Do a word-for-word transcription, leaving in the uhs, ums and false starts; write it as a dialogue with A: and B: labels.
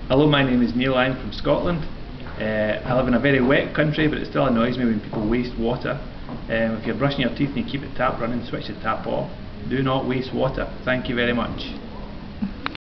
A: Hello, my name is Neal. I'm from Scotland. Uh, I live in a very wet country, but it still annoys me when people waste water. Um, if you're brushing your teeth and you keep the tap running, switch the tap off. Do not waste water. Thank you very much.